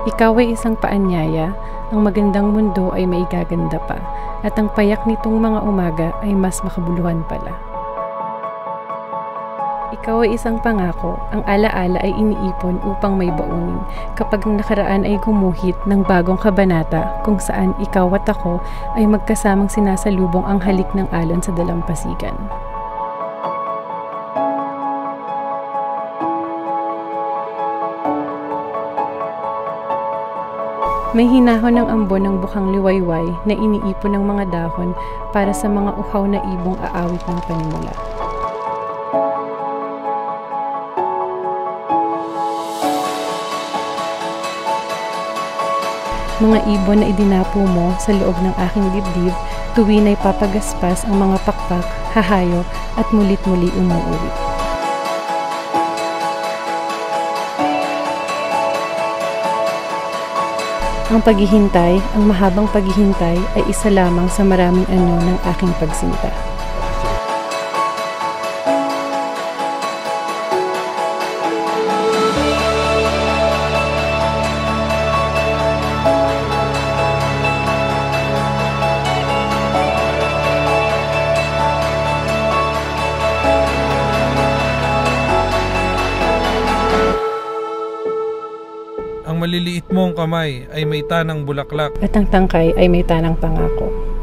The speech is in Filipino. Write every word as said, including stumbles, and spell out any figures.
Ikaw ay isang paanyaya, ang magandang mundo ay maigaganda pa, at ang payak nitong mga umaga ay mas makabuluhan pala. Ikaw ay isang pangako, ang alaala ay iniipon upang may baunin kapag ang nakaraan ay gumuhit ng bagong kabanata kung saan ikaw at ako ay magkasamang sinasalubong ang halik ng alon sa dalampasigan. May hinahon ng ambon ng bukang liwayway na iniipon ng mga dahon para sa mga uhaw na ibong aawit ng panimula. Mga ibon na idinapo mo sa loob ng aking dibdib, tuwin ay papagaspas ang mga pakpak, hahayo at mulit-muli umuuwi. Ang paghihintay, ang mahabang paghihintay ay isa lamang sa maraming anyo ng aking pagsinta. Ang maliliit mong kamay ay may tanang bulaklak. At ang tangkay ay may tanang pangako.